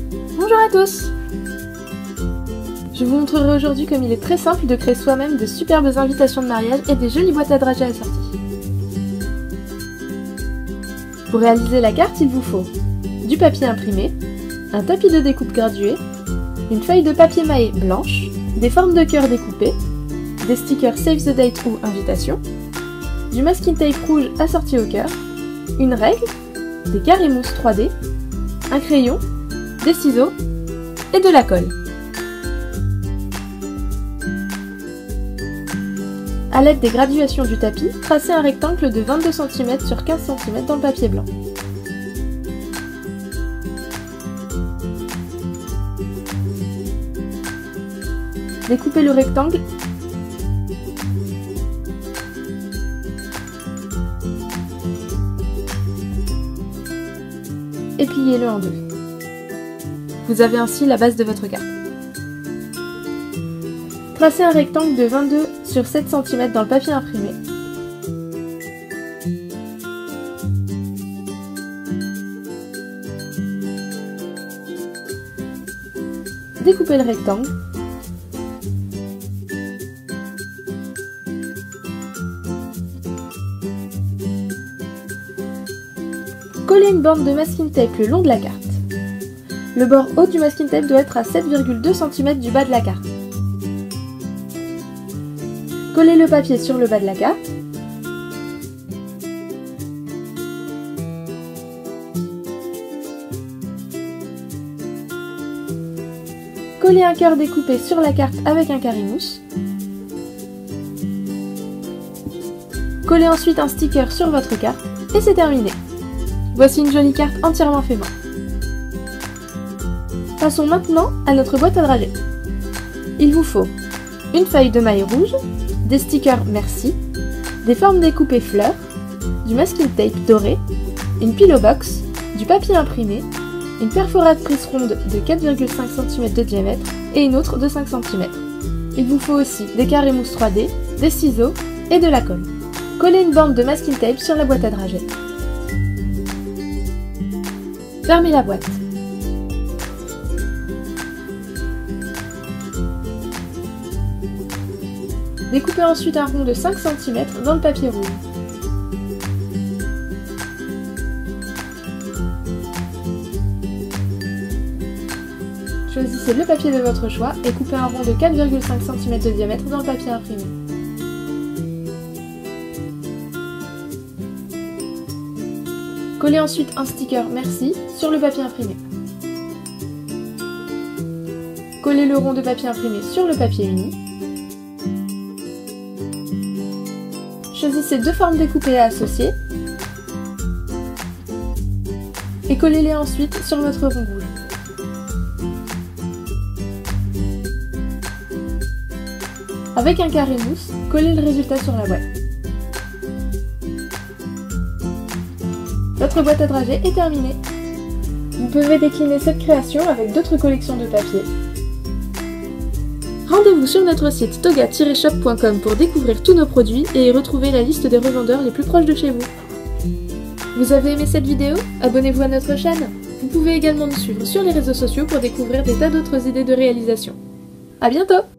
Bonjour à tous! Je vous montrerai aujourd'hui comme il est très simple de créer soi-même de superbes invitations de mariage et des jolies boîtes à dragées assorties. Pour réaliser la carte, il vous faut du papier imprimé, un tapis de découpe gradué, une feuille de papier maillé blanche, des formes de cœur découpées, des stickers Save the Date ou Invitation, du masking tape rouge assorti au cœur, une règle, des carrés mousse 3D, un crayon, des ciseaux et de la colle. A l'aide des graduations du tapis, tracez un rectangle de 22 cm sur 15 cm dans le papier blanc. Découpez le rectangle et pliez-le en deux. Vous avez ainsi la base de votre carte. Tracez un rectangle de 22 sur 7 cm dans le papier imprimé. Découpez le rectangle. Collez une bande de masking tape le long de la carte. Le bord haut du masking tape doit être à 7,2 cm du bas de la carte. Collez le papier sur le bas de la carte. Collez un cœur découpé sur la carte avec un carré mousse. Collez ensuite un sticker sur votre carte et c'est terminé. Voici une jolie carte entièrement fait main. Passons maintenant à notre boîte à dragées. Il vous faut une feuille de maille rouge, des stickers merci, des formes découpées fleurs, du masking tape doré, une pillow box, du papier imprimé, une perforatrice ronde de 4,5 cm de diamètre et une autre de 5 cm. Il vous faut aussi des carrés mousse 3D, des ciseaux et de la colle. Collez une bande de masking tape sur la boîte à dragées. Fermez la boîte. Découpez ensuite un rond de 5 cm dans le papier rouge. Choisissez le papier de votre choix et coupez un rond de 4,5 cm de diamètre dans le papier imprimé. Collez ensuite un sticker merci sur le papier imprimé. Collez le rond de papier imprimé sur le papier uni. Choisissez deux formes découpées à associer et collez-les ensuite sur votre rond rouge. Avec un carré mousse, collez le résultat sur la boîte. Votre boîte à dragées est terminée. Vous pouvez décliner cette création avec d'autres collections de papier. Rendez-vous sur notre site toga-shop.com pour découvrir tous nos produits et y retrouver la liste des revendeurs les plus proches de chez vous. Vous avez aimé cette vidéo? Abonnez-vous à notre chaîne. Vous pouvez également nous suivre sur les réseaux sociaux pour découvrir des tas d'autres idées de réalisation. À bientôt!